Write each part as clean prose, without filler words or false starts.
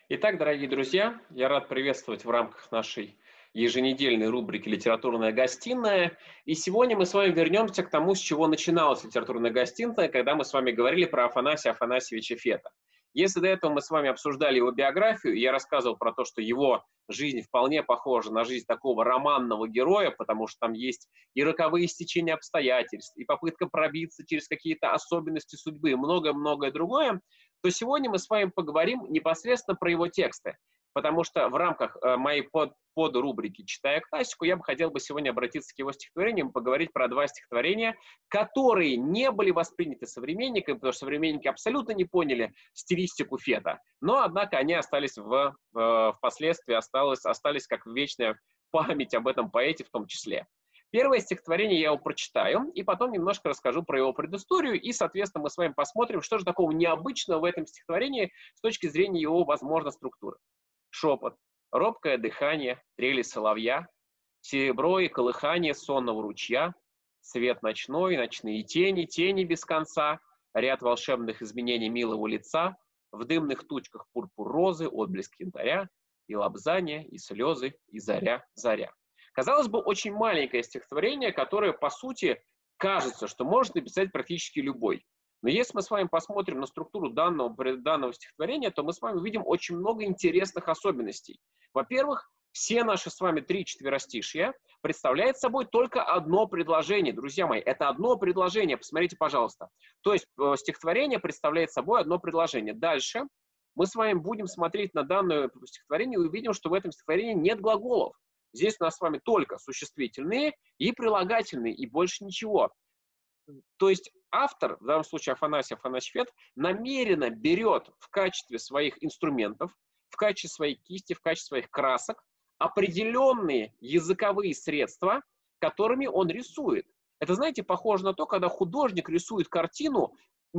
Итак, дорогие друзья, я рад приветствовать в рамках нашей еженедельной рубрики «Литературная гостиная». И сегодня мы с вами вернемся к тому, с чего начиналась литературная гостиная, когда мы с вами говорили про Афанасия Афанасьевича Фета. Если до этого мы с вами обсуждали его биографию, и я рассказывал про то, что его жизнь вполне похожа на жизнь такого романного героя, потому что там есть и роковые стечения обстоятельств, и попытка пробиться через какие-то особенности судьбы, и многое-многое другое, то сегодня мы с вами поговорим непосредственно про его тексты. Потому что в рамках моей подрубрики «Читая классику» я бы хотел бы сегодня обратиться к его стихотворениям и поговорить про два стихотворения, которые не были восприняты современниками, потому что современники абсолютно не поняли стилистику Фета. Но, однако, они остались впоследствии остались как вечная память об этом поэте в том числе. Первое стихотворение я его прочитаю, и потом немножко расскажу про его предысторию, и, соответственно, мы с вами посмотрим, что же такого необычного в этом стихотворении с точки зрения его, возможно, структуры. Шепот, робкое дыхание, трели соловья, серебро и колыхание сонного ручья, свет ночной, ночные тени, тени без конца, ряд волшебных изменений милого лица, в дымных тучках пурпур розы, отблеск янтаря, и лобзание, и слезы, и заря, заря. Казалось бы, очень маленькое стихотворение, которое, по сути, кажется, что может написать практически любой. Но если мы с вами посмотрим на структуру данного стихотворения, то мы с вами увидим очень много интересных особенностей. Во-первых, все наши с вами три четверостишья представляют собой только одно предложение. Друзья мои, это одно предложение, посмотрите, пожалуйста. То есть стихотворение представляет собой одно предложение. Дальше мы с вами будем смотреть на данное стихотворение и увидим, что в этом стихотворении нет глаголов. Здесь у нас с вами только существительные и прилагательные, и больше ничего. То есть автор, в данном случае Афанасий Афанасьевич Фет, намеренно берет в качестве своих инструментов, в качестве своей кисти, в качестве своих красок определенные языковые средства, которыми он рисует. Это, знаете, похоже на то, когда художник рисует картину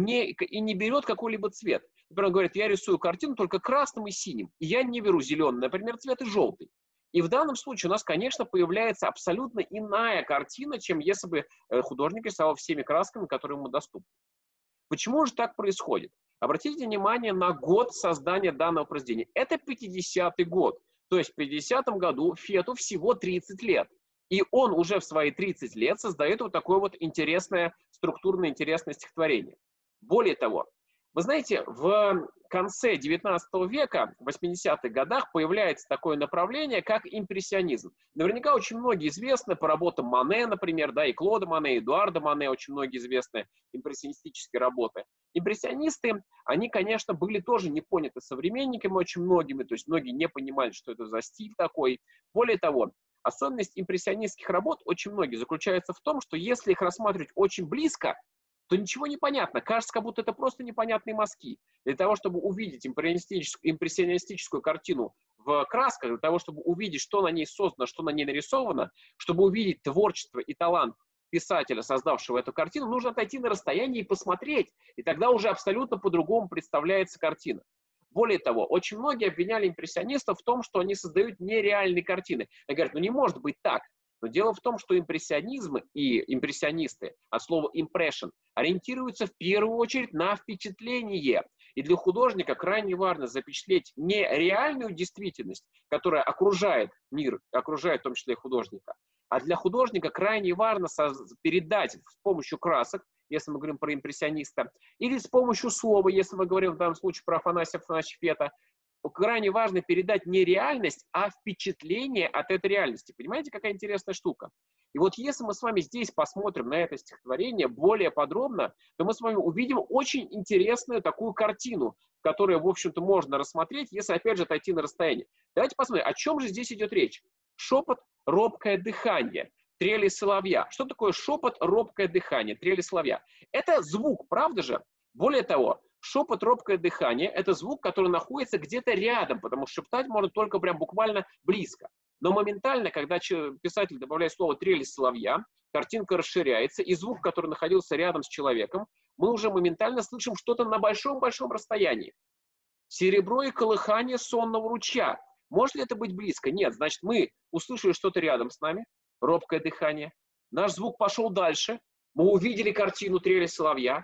и не берет какой-либо цвет. Например, он говорит, я рисую картину только красным и синим, и я не беру зеленый, например, цвет и желтый. И в данном случае у нас, конечно, появляется абсолютно иная картина, чем если бы художник рисовал всеми красками, которые ему доступны. Почему же так происходит? Обратите внимание на год создания данного произведения. Это 50-й год. То есть в 50-м году Фету всего 30 лет. И он уже в свои 30 лет создает вот такое вот интересное, структурное, интересное стихотворение. Более того, вы знаете, в конце 19 века, в 80-х годах, появляется такое направление, как импрессионизм. Наверняка очень многие известны по работам Мане, например, да, и Клода Мане, и Эдуарда Мане, очень многие известны импрессионистические работы. Импрессионисты, они, конечно, были тоже не поняты современниками очень многими, то есть многие не понимали, что это за стиль такой. Более того, особенность импрессионистских работ очень многие заключается в том, что если их рассматривать очень близко, то ничего не понятно. Кажется, как будто это просто непонятные мазки. Для того, чтобы увидеть импрессионистическую картину в красках, для того, чтобы увидеть, что на ней создано, что на ней нарисовано, чтобы увидеть творчество и талант писателя, создавшего эту картину, нужно отойти на расстояние и посмотреть. И тогда уже абсолютно по-другому представляется картина. Более того, очень многие обвиняли импрессионистов в том, что они создают нереальные картины. Они говорят, ну не может быть так. Но дело в том, что импрессионизм и импрессионисты от слова impression ориентируются в первую очередь на впечатление. И для художника крайне важно запечатлеть не реальную действительность, которая окружает мир, окружает в том числе и художника, а для художника крайне важно передать с помощью красок, если мы говорим про импрессиониста, или с помощью слова, если мы говорим в данном случае про Афанасия Афанасьевича Фета, крайне важно передать не реальность, а впечатление от этой реальности. Понимаете, какая интересная штука? И вот если мы с вами здесь посмотрим на это стихотворение более подробно, то мы с вами увидим очень интересную такую картину, которую, в общем-то, можно рассмотреть, если, опять же, отойти на расстояние. Давайте посмотрим, о чем же здесь идет речь. Шепот, робкое дыхание, трели соловья. Что такое шепот, робкое дыхание, трели соловья? Это звук, правда же? Более того, шепот, робкое дыхание – это звук, который находится где-то рядом, потому что шептать можно только прям буквально близко. Но моментально, когда писатель добавляет слово «трели соловья», картинка расширяется, и звук, который находился рядом с человеком, мы уже моментально слышим что-то на большом-большом расстоянии. Серебро и колыхание сонного ручья. Может ли это быть близко? Нет. Значит, мы услышали что-то рядом с нами, робкое дыхание. Наш звук пошел дальше. Мы увидели картину трели соловья.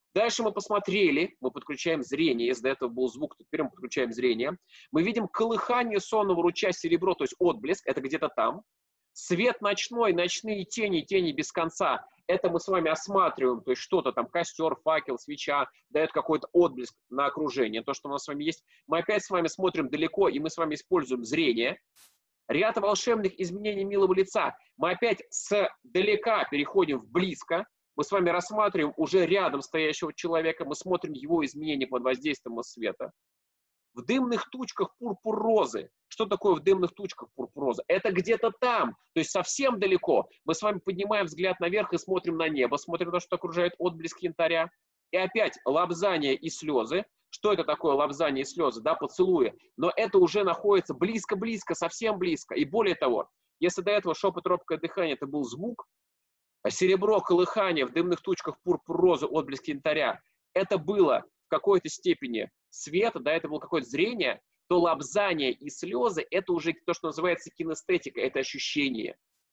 Дальше мы посмотрели, мы подключаем зрение. Если до этого был звук, то теперь мы подключаем зрение. Мы видим колыхание сонного ручья серебро, то есть отблеск, это где-то там. Свет ночной, ночные тени, тени без конца. Это мы с вами осматриваем, то есть что-то там, костер, факел, свеча, дает какой-то отблеск на окружение. То, что у нас с вами есть. Мы опять с вами смотрим далеко, и мы с вами используем зрение. Ряд волшебных изменений милого лица. Мы опять с далека переходим в близко. Мы с вами рассматриваем уже рядом стоящего человека, мы смотрим его изменения под воздействием света. В дымных тучках пурпур розы. Что такое в дымных тучках пурпур розы? Это где-то там, то есть совсем далеко. Мы с вами поднимаем взгляд наверх и смотрим на небо, смотрим на то, что окружает отблеск янтаря. И опять лобзание и слезы. Что это такое лобзание и слезы? Да, поцелуи. Но это уже находится близко-близко, совсем близко. И более того, если до этого шепот, робкое дыхание, это был звук, а серебро, колыхание в дымных тучках пурпур розы, отблеск янтаря, это было в какой-то степени свет, да, это было какое-то зрение, то лобзание и слезы – это уже то, что называется кинестетика, это ощущение.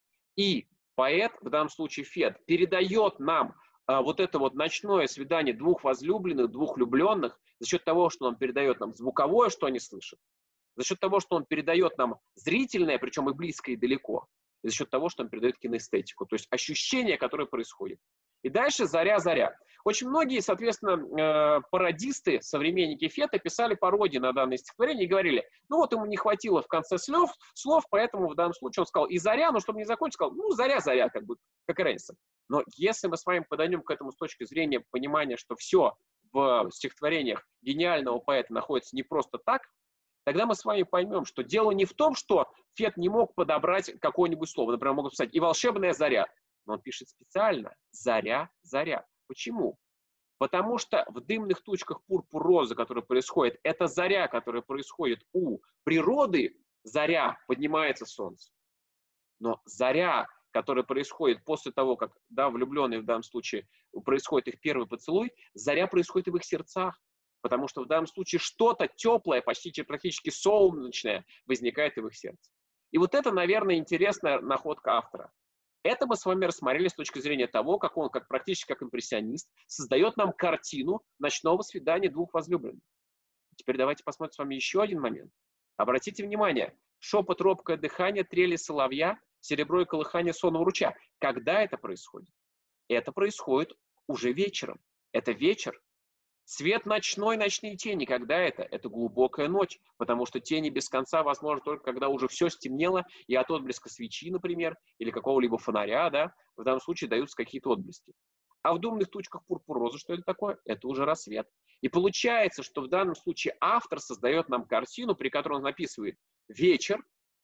И поэт, в данном случае Фет, передает нам вот это вот ночное свидание двух возлюбленных, двух влюбленных за счет того, что он передает нам звуковое, что они слышат, за счет того, что он передает нам зрительное, причем и близко, и далеко, и за счет того, что он передает кинестетику, то есть ощущение, которое происходит. И дальше «Заря-заря». Очень многие, соответственно, пародисты, современники Фета, писали пародии на данное стихотворение и говорили, ну вот ему не хватило в конце слов, поэтому в данном случае он сказал и «заря», но чтобы не закончить, сказал, ну «заря-заря», как бы, как и разница. Но если мы с вами подойдем к этому с точки зрения понимания, что все в стихотворениях гениального поэта находится не просто так, тогда мы с вами поймем, что дело не в том, что Фет не мог подобрать какое-нибудь слово. Например, могут писать «и волшебная заря». Но он пишет специально «заря, заря». Почему? Потому что в дымных тучках пурпур розы, которая происходит, это заря, которая происходит у природы, заря, поднимается солнце. Но заря, которая происходит после того, как, да, влюбленные в данном случае, происходит их первый поцелуй, заря происходит и в их сердцах. Потому что в данном случае что-то теплое, почти практически солнечное, возникает и в их сердце. И вот это, наверное, интересная находка автора. Это мы с вами рассмотрели с точки зрения того, как он, как практически как импрессионист, создает нам картину ночного свидания двух возлюбленных. Теперь давайте посмотрим с вами еще один момент. Обратите внимание, шепот, робкое дыхание, трели соловья, серебро и колыхание сонного ручья. Когда это происходит? Это происходит уже вечером. Это вечер. Свет ночной, ночные тени. Когда это? Это глубокая ночь, потому что тени без конца возможно только когда уже все стемнело, и от отблеска свечи, например, или какого-либо фонаря, да, в данном случае даются какие-то отблески. А в дымных тучках пурпур розы, что это такое? Это уже рассвет. И получается, что в данном случае автор создает нам картину, при которой он описывает вечер,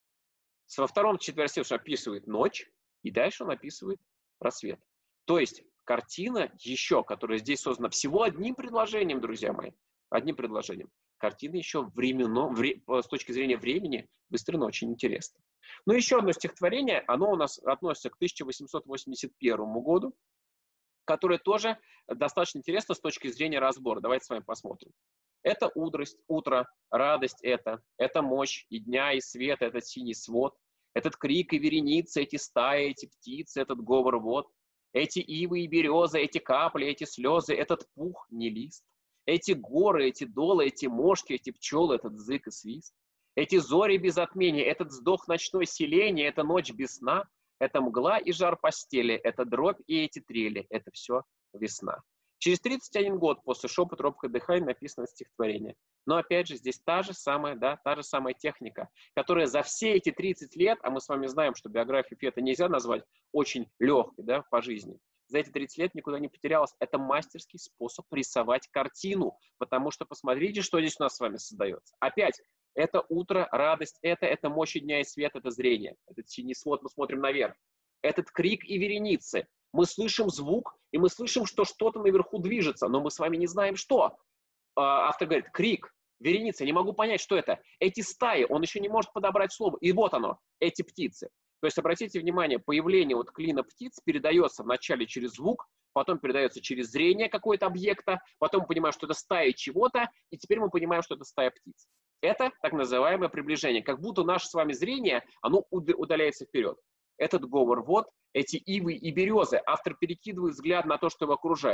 во втором четверостишье описывает ночь, и дальше он описывает рассвет. То есть картина еще, которая здесь создана всего одним предложением, друзья мои, одним предложением. Картина еще с точки зрения времени выстроена очень интересно. Но еще одно стихотворение, оно у нас относится к 1881 году, которое тоже достаточно интересно с точки зрения разбора. Давайте с вами посмотрим. Это утро, радость это мощь и дня, и света, этот синий свод, этот крик и вереницы, эти стаи, эти птицы, этот говор вод. Эти ивы и березы, эти капли, эти слезы, этот пух, не лист. Эти горы, эти долы, эти мошки, эти пчелы, этот зык и свист. Эти зори без отмене, этот вздох ночной селения, эта ночь без сна, это мгла и жар постели, это дробь и эти трели, это все весна. Через 31 год после «Шепот, робкое дыхание» написано стихотворение. Но опять же здесь та же самая техника, которая за все эти 30 лет, а мы с вами знаем, что биографию Фета нельзя назвать очень легкой, да, по жизни, за эти 30 лет никуда не потерялась. Это мастерский способ рисовать картину, потому что посмотрите, что здесь у нас с вами создается. Опять, это утро, радость, это мощь дня и свет, это зрение. Этот синий свод, мы смотрим наверх. Этот крик и вереницы. Мы слышим звук, и мы слышим, что что-то наверху движется, но мы с вами не знаем, что. Автор говорит, крик, вереница, не могу понять, что это. Эти стаи, он еще не может подобрать слово. И вот оно, эти птицы. То есть, обратите внимание, появление вот клина птиц передается вначале через звук, потом передается через зрение какого-то объекта, потом мы понимаем, что это стая чего-то, и теперь мы понимаем, что это стая птиц. Это так называемое приближение. Как будто наше с вами зрение, оно удаляется вперед. Этот говор, вот, эти ивы и березы. Автор перекидывает взгляд на то, что его окружает.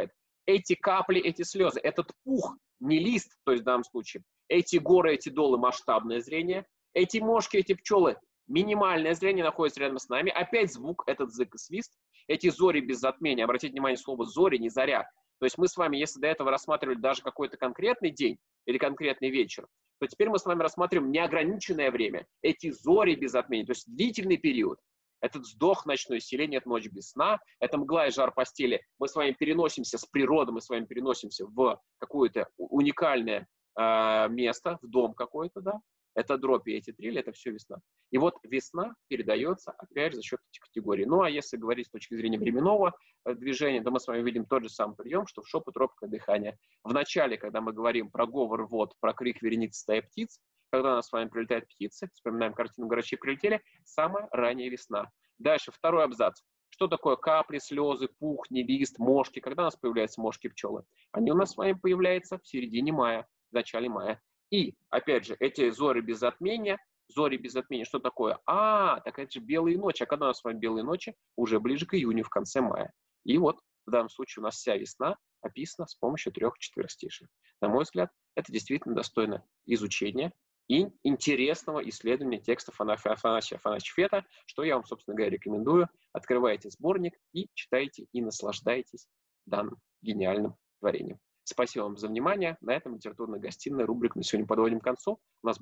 эти капли, эти слезы, этот пух, не лист, то есть в данном случае, эти горы, эти долы, масштабное зрение, эти мошки, эти пчелы, минимальное зрение находится рядом с нами, опять звук, этот зык и свист, эти зори без затмения, обратите внимание, слово зори, не заря. То есть мы с вами, если до этого рассматривали даже какой-то конкретный день или конкретный вечер, то теперь мы с вами рассматриваем неограниченное время, эти зори без затмения, то есть длительный период. Этот вздох ночной, селение, это ночь без сна, это мгла и жар постели. Мы с вами переносимся с природы, мы с вами переносимся в какое-то уникальное место, в дом какой-то, да. Это дробь и эти трели, это все весна. И вот весна передается, опять же, за счет этих категорий. Ну, а если говорить с точки зрения временного движения, то мы с вами видим тот же самый прием, что в шепот, робкое дыхание. В начале, когда мы говорим про говор вод, про крик вереницы стаи птиц, когда у нас с вами прилетают птицы, вспоминаем картину «Грачи прилетели», самая ранняя весна. Дальше, второй абзац. Что такое капли, слезы, пух, лист, мошки? Когда у нас появляются мошки, пчелы? Они у нас с вами появляются в середине мая, в начале мая. И, опять же, эти зори без затмения, что такое? Так это же белые ночи. А когда у нас с вами белые ночи? Уже ближе к июню, в конце мая. И вот в данном случае у нас вся весна описана с помощью 3 четверостишей. На мой взгляд, это действительно достойно изучения и интересного исследования текстов Афанасия Афанасьевича Фета, что я вам, собственно говоря, рекомендую. Открывайте сборник и читайте, и наслаждайтесь данным гениальным творением. Спасибо вам за внимание. На этом литературная гостиная рубрику на сегодня подводим к концу. У нас